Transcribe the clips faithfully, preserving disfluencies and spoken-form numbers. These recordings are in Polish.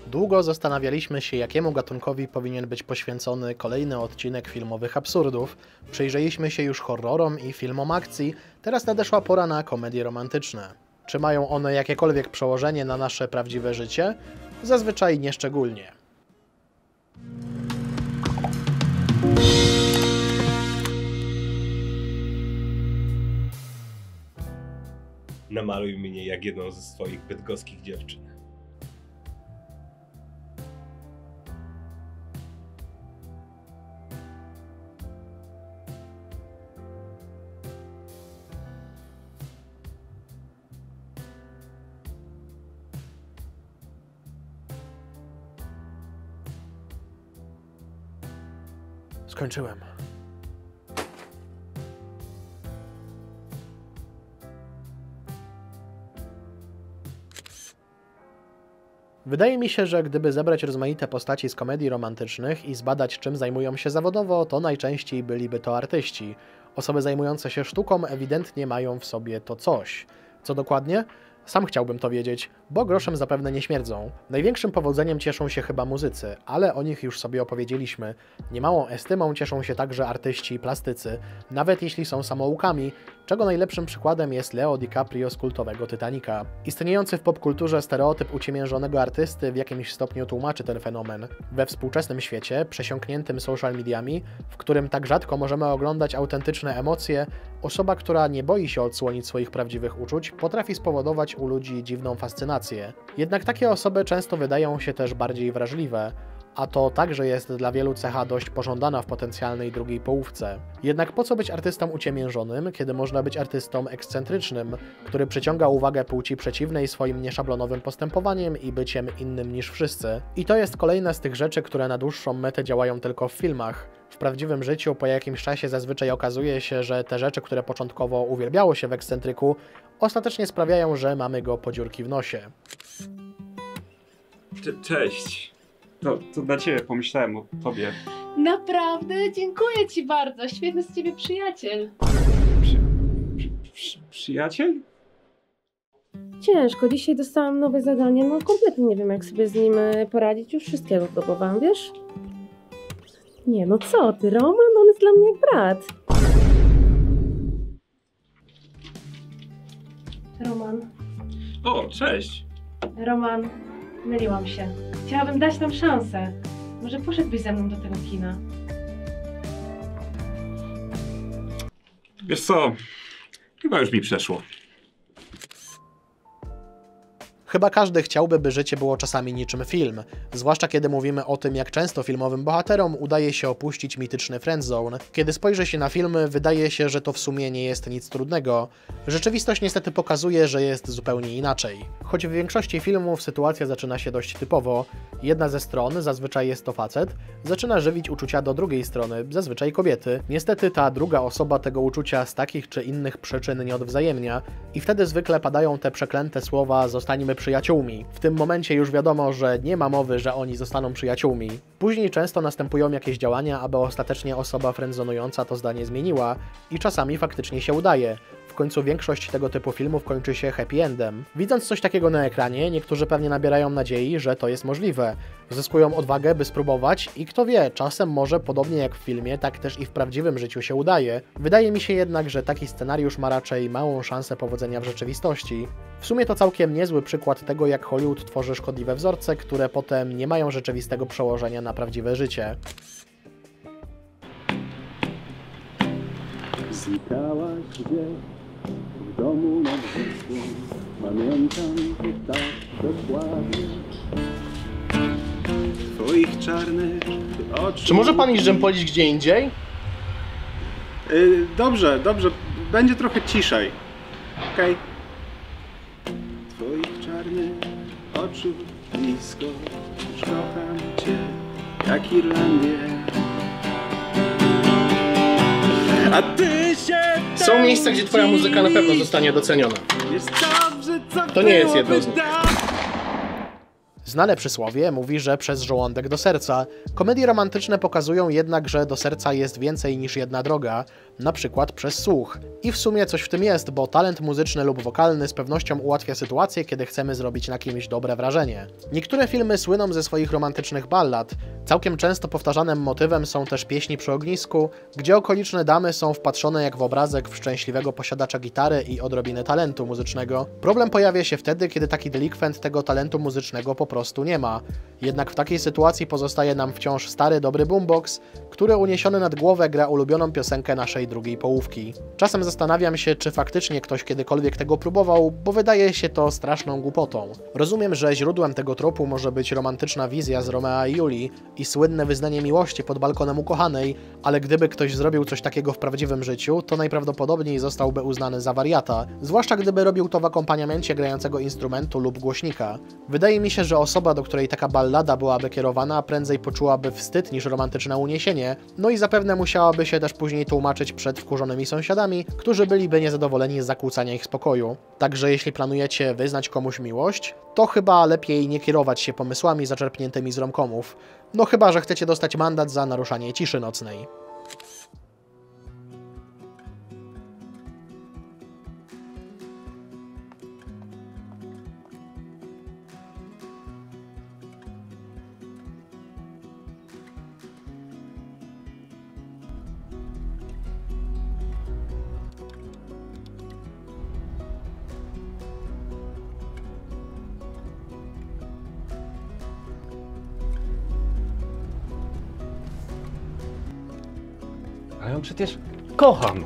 Długo zastanawialiśmy się, jakiemu gatunkowi powinien być poświęcony kolejny odcinek filmowych absurdów. Przyjrzeliśmy się już horrorom i filmom akcji, teraz nadeszła pora na komedie romantyczne. Czy mają one jakiekolwiek przełożenie na nasze prawdziwe życie? Zazwyczaj nieszczególnie. Namaluj mnie jak jedną ze swoich bydgoskich dziewczyn. Skończyłem. Wydaje mi się, że gdyby zebrać rozmaite postaci z komedii romantycznych i zbadać, czym zajmują się zawodowo, to najczęściej byliby to artyści. Osoby zajmujące się sztuką ewidentnie mają w sobie to coś. Co dokładnie? Sam chciałbym to wiedzieć, bo groszem zapewne nie śmierdzą. Największym powodzeniem cieszą się chyba muzycy, ale o nich już sobie opowiedzieliśmy. Niemałą estymą cieszą się także artyści i plastycy, nawet jeśli są samoukami, czego najlepszym przykładem jest Leo DiCaprio z kultowego Titanica. Istniejący w popkulturze stereotyp uciemiężonego artysty w jakimś stopniu tłumaczy ten fenomen. We współczesnym świecie, przesiąkniętym social mediami, w którym tak rzadko możemy oglądać autentyczne emocje, osoba, która nie boi się odsłonić swoich prawdziwych uczuć, potrafi spowodować u ludzi dziwną fascynację. Jednak takie osoby często wydają się też bardziej wrażliwe, a to także jest dla wielu cecha dość pożądana w potencjalnej drugiej połówce. Jednak po co być artystą uciemiężonym, kiedy można być artystą ekscentrycznym, który przyciąga uwagę płci przeciwnej swoim nieszablonowym postępowaniem i byciem innym niż wszyscy? I to jest kolejna z tych rzeczy, które na dłuższą metę działają tylko w filmach. W prawdziwym życiu po jakimś czasie zazwyczaj okazuje się, że te rzeczy, które początkowo uwielbiało się w ekscentryku, ostatecznie sprawiają, że mamy go po dziurki w nosie. Cześć. To, to dla ciebie, pomyślałem o tobie. Naprawdę? Dziękuję ci bardzo. Świetny z ciebie przyjaciel. Przy, przy, przy, przyjaciel? Ciężko. Dzisiaj dostałam nowe zadanie. No kompletnie nie wiem, jak sobie z nim poradzić. Już wszystkiego próbowałam, wiesz? Nie, no co ty, Roman? On jest dla mnie jak brat. Roman. O, cześć. Roman, myliłam się. Chciałabym dać nam szansę. Może poszedłbyś ze mną do tego kina? Wiesz co, chyba już mi przeszło. Chyba każdy chciałby, by życie było czasami niczym film, zwłaszcza kiedy mówimy o tym, jak często filmowym bohaterom udaje się opuścić mityczny friendzone. Kiedy spojrzy się na filmy, wydaje się, że to w sumie nie jest nic trudnego. Rzeczywistość niestety pokazuje, że jest zupełnie inaczej. Choć w większości filmów sytuacja zaczyna się dość typowo. Jedna ze stron, zazwyczaj jest to facet, zaczyna żywić uczucia do drugiej strony, zazwyczaj kobiety. Niestety ta druga osoba tego uczucia z takich czy innych przyczyn nie odwzajemnia i wtedy zwykle padają te przeklęte słowa "zostańmy przyjaciółmi". W tym momencie już wiadomo, że nie ma mowy, że oni zostaną przyjaciółmi. Później często następują jakieś działania, aby ostatecznie osoba friendzonująca to zdanie zmieniła i czasami faktycznie się udaje. W końcu większość tego typu filmów kończy się happy endem. Widząc coś takiego na ekranie, niektórzy pewnie nabierają nadziei, że to jest możliwe. Zyskują odwagę, by spróbować i kto wie, czasem może podobnie jak w filmie, tak też i w prawdziwym życiu się udaje. Wydaje mi się jednak, że taki scenariusz ma raczej małą szansę powodzenia w rzeczywistości. W sumie to całkiem niezły przykład tego, jak Hollywood tworzy szkodliwe wzorce, które potem nie mają rzeczywistego przełożenia na prawdziwe życie. Znikałaś gdzieś w domu nad Wisłą, pamiętam to tak dokładnie. Twoich czarnych oczu... Czy może pan iść dżempolić gdzie indziej? Yy, dobrze, dobrze, będzie trochę ciszej. Okej. Okay. Twoich czarnych oczu blisko, już kocham cię jak Irlandię. A ty się... Są miejsca, gdzie twoja muzyka na pewno zostanie doceniona. To nie jest jedno z nich. Znane przysłowie mówi, że przez żołądek do serca. Komedie romantyczne pokazują jednak, że do serca jest więcej niż jedna droga, na przykład przez słuch. I w sumie coś w tym jest, bo talent muzyczny lub wokalny z pewnością ułatwia sytuację, kiedy chcemy zrobić na kimś dobre wrażenie. Niektóre filmy słyną ze swoich romantycznych ballad. Całkiem często powtarzanym motywem są też pieśni przy ognisku, gdzie okoliczne damy są wpatrzone jak w obrazek w szczęśliwego posiadacza gitary i odrobinę talentu muzycznego. Problem pojawia się wtedy, kiedy taki delikwent tego talentu muzycznego po prostu nie ma. Jednak w takiej sytuacji pozostaje nam wciąż stary, dobry boombox, który uniesiony nad głowę gra ulubioną piosenkę naszej drugiej połówki. Czasem zastanawiam się, czy faktycznie ktoś kiedykolwiek tego próbował, bo wydaje się to straszną głupotą. Rozumiem, że źródłem tego tropu może być romantyczna wizja z Romea i Julii i słynne wyznanie miłości pod balkonem ukochanej, ale gdyby ktoś zrobił coś takiego w prawdziwym życiu, to najprawdopodobniej zostałby uznany za wariata, zwłaszcza gdyby robił to w akompaniamencie grającego instrumentu lub głośnika. Wydaje mi się, że osoba, do której taka ballada byłaby kierowana, prędzej poczułaby wstyd niż romantyczne uniesienie, no i zapewne musiałaby się też później tłumaczyć przed wkurzonymi sąsiadami, którzy byliby niezadowoleni z zakłócania ich spokoju. Także jeśli planujecie wyznać komuś miłość, to chyba lepiej nie kierować się pomysłami zaczerpniętymi z romkomów. No chyba, że chcecie dostać mandat za naruszanie ciszy nocnej. A ja ją przecież kocham.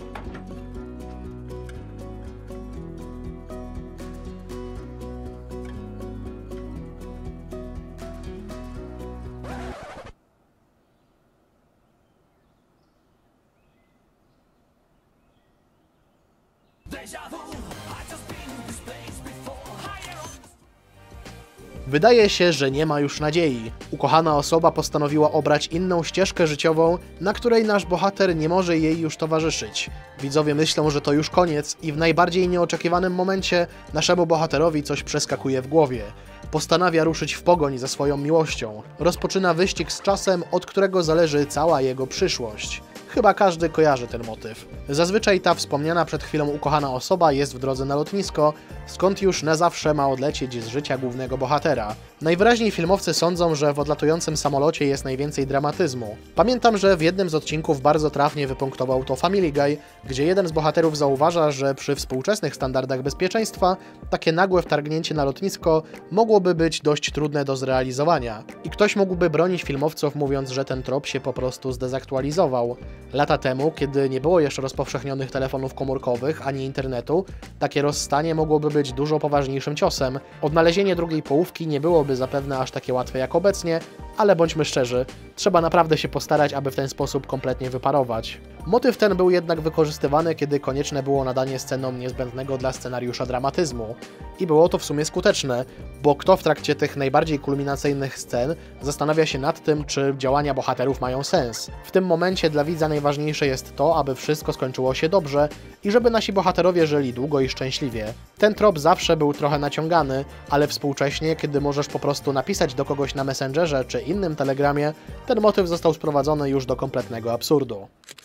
Wydaje się, że nie ma już nadziei. Ukochana osoba postanowiła obrać inną ścieżkę życiową, na której nasz bohater nie może jej już towarzyszyć. Widzowie myślą, że to już koniec i w najbardziej nieoczekiwanym momencie naszemu bohaterowi coś przeskakuje w głowie. Postanawia ruszyć w pogoń za swoją miłością. Rozpoczyna wyścig z czasem, od którego zależy cała jego przyszłość. Chyba każdy kojarzy ten motyw. Zazwyczaj ta wspomniana przed chwilą ukochana osoba jest w drodze na lotnisko, skąd już na zawsze ma odlecieć z życia głównego bohatera. Najwyraźniej filmowcy sądzą, że w odlatującym samolocie jest najwięcej dramatyzmu. Pamiętam, że w jednym z odcinków bardzo trafnie wypunktował to Family Guy, gdzie jeden z bohaterów zauważa, że przy współczesnych standardach bezpieczeństwa takie nagłe wtargnięcie na lotnisko mogłoby być dość trudne do zrealizowania. I ktoś mógłby bronić filmowców, mówiąc, że ten trop się po prostu zdezaktualizował. Lata temu, kiedy nie było jeszcze rozpowszechnionych telefonów komórkowych ani internetu, takie rozstanie mogłoby być dużo poważniejszym ciosem. Odnalezienie drugiej połówki nie byłoby zapewne aż takie łatwe jak obecnie, ale bądźmy szczerzy, trzeba naprawdę się postarać, aby w ten sposób kompletnie wyparować. Motyw ten był jednak wykorzystywany, kiedy konieczne było nadanie scenom niezbędnego dla scenariusza dramatyzmu. I było to w sumie skuteczne, bo kto w trakcie tych najbardziej kulminacyjnych scen zastanawia się nad tym, czy działania bohaterów mają sens. W tym momencie dla widza najważniejsze jest to, aby wszystko skończyło się dobrze i żeby nasi bohaterowie żyli długo i szczęśliwie. Ten trop zawsze był trochę naciągany, ale współcześnie, kiedy możesz po prostu napisać do kogoś na Messengerze czy innym telegramie, ten motyw został sprowadzony już do kompletnego absurdu.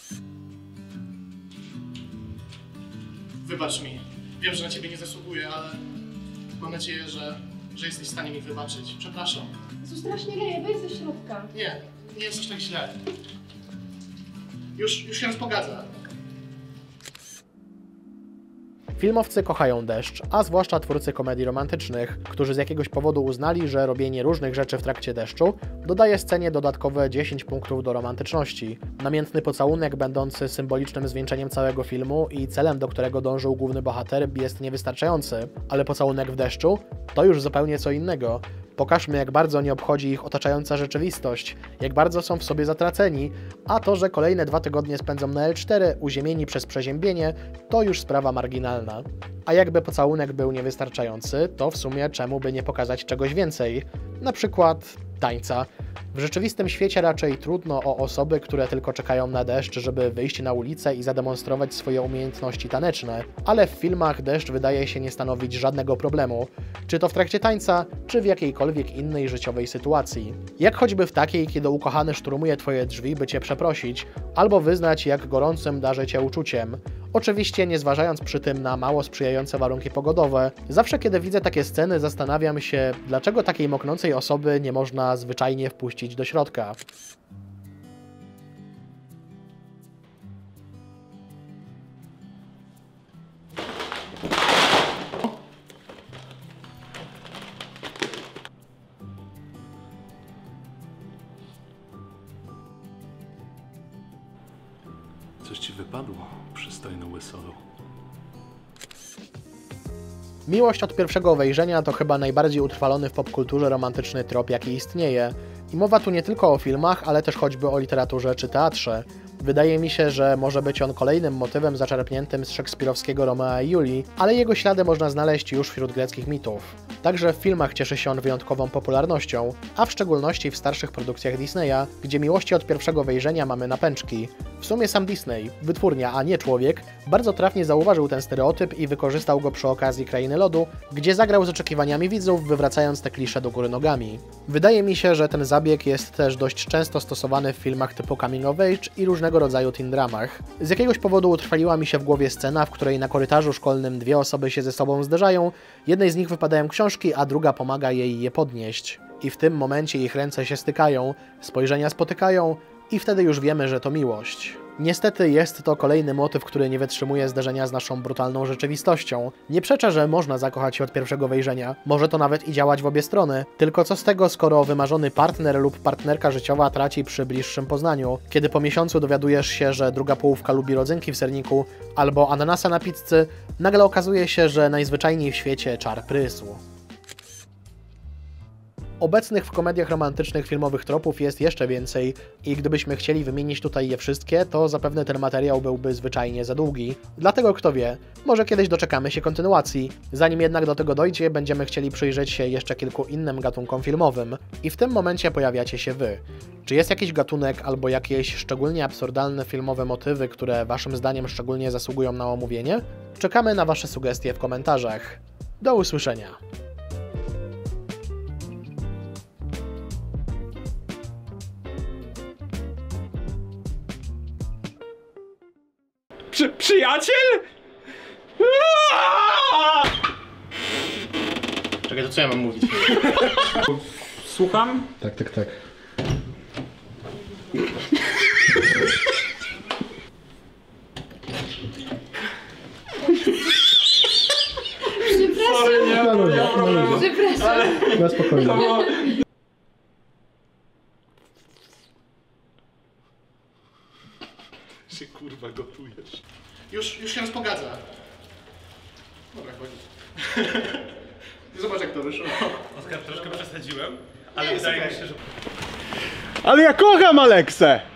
Wybacz mi. Wiem, że na ciebie nie zasługuję, ale mam nadzieję, że, że jesteś w stanie mi wybaczyć. Przepraszam. To strasznie leje, wejdź ze środka. Nie, nie jest aż tak źle. Już, już się rozpogadza. Filmowcy kochają deszcz, a zwłaszcza twórcy komedii romantycznych, którzy z jakiegoś powodu uznali, że robienie różnych rzeczy w trakcie deszczu dodaje scenie dodatkowe dziesięć punktów do romantyczności. Namiętny pocałunek będący symbolicznym zwieńczeniem całego filmu i celem, do którego dążył główny bohater, jest niewystarczający, ale pocałunek w deszczu to już zupełnie co innego. Pokażmy, jak bardzo nie obchodzi ich otaczająca rzeczywistość, jak bardzo są w sobie zatraceni, a to, że kolejne dwa tygodnie spędzą na L cztery, uziemieni przez przeziębienie, to już sprawa marginalna. A jakby pocałunek był niewystarczający, to w sumie czemu by nie pokazać czegoś więcej? Na przykład tańca. W rzeczywistym świecie raczej trudno o osoby, które tylko czekają na deszcz, żeby wyjść na ulicę i zademonstrować swoje umiejętności taneczne, ale w filmach deszcz wydaje się nie stanowić żadnego problemu, czy to w trakcie tańca, czy w jakiejkolwiek innej życiowej sytuacji. Jak choćby w takiej, kiedy ukochany szturmuje twoje drzwi, by cię przeprosić, albo wyznać, jak gorącym darzy cię uczuciem. Oczywiście nie zważając przy tym na mało sprzyjające warunki pogodowe, zawsze kiedy widzę takie sceny, zastanawiam się, dlaczego takiej moknącej osoby nie można zwyczajnie wpuścić do środka. Coś ci wypadło, przystojny łysolu. Miłość od pierwszego wejrzenia to chyba najbardziej utrwalony w popkulturze romantyczny trop, jaki istnieje. I mowa tu nie tylko o filmach, ale też choćby o literaturze czy teatrze. Wydaje mi się, że może być on kolejnym motywem zaczerpniętym z szekspirowskiego Romea i Julii, ale jego ślady można znaleźć już wśród greckich mitów. Także w filmach cieszy się on wyjątkową popularnością, a w szczególności w starszych produkcjach Disneya, gdzie miłości od pierwszego wejrzenia mamy na pęczki. W sumie sam Disney, wytwórnia, a nie człowiek, bardzo trafnie zauważył ten stereotyp i wykorzystał go przy okazji Krainy Lodu, gdzie zagrał z oczekiwaniami widzów, wywracając te klisze do góry nogami. Wydaje mi się, że ten zabieg jest też dość często stosowany w filmach typu coming of age i różnego rodzaju teen dramach. Z jakiegoś powodu utrwaliła mi się w głowie scena, w której na korytarzu szkolnym dwie osoby się ze sobą zderzają, jednej z nich wypadają książki, a druga pomaga jej je podnieść. I w tym momencie ich ręce się stykają, spojrzenia spotykają i wtedy już wiemy, że to miłość. Niestety jest to kolejny motyw, który nie wytrzymuje zderzenia z naszą brutalną rzeczywistością. Nie przeczę, że można zakochać się od pierwszego wejrzenia, może to nawet i działać w obie strony, tylko co z tego, skoro wymarzony partner lub partnerka życiowa traci przy bliższym poznaniu, kiedy po miesiącu dowiadujesz się, że druga połówka lubi rodzynki w serniku albo ananasa na pizzy, nagle okazuje się, że najzwyczajniej w świecie czar prysł. Obecnych w komediach romantycznych filmowych tropów jest jeszcze więcej i gdybyśmy chcieli wymienić tutaj je wszystkie, to zapewne ten materiał byłby zwyczajnie za długi. Dlatego kto wie, może kiedyś doczekamy się kontynuacji. Zanim jednak do tego dojdzie, będziemy chcieli przyjrzeć się jeszcze kilku innym gatunkom filmowym. I w tym momencie pojawiacie się wy. Czy jest jakiś gatunek albo jakieś szczególnie absurdalne filmowe motywy, które waszym zdaniem szczególnie zasługują na omówienie? Czekamy na wasze sugestie w komentarzach. Do usłyszenia! Przy, przyjaciel? Czekaj, to co ja mam mówić? Słucham? Tak, tak, tak. Sorry, nie, No, no, nie ma problemu. Przepraszam. Na spokojnie. Się kurwa gotujesz. Już, już się rozpogadza. Dobra, chodzi. Zobacz jak to wyszło. Oskar, troszkę przesadziłem, ale Nie, jest wydaje okej. mi się, że... Ale ja kocham Aleksę!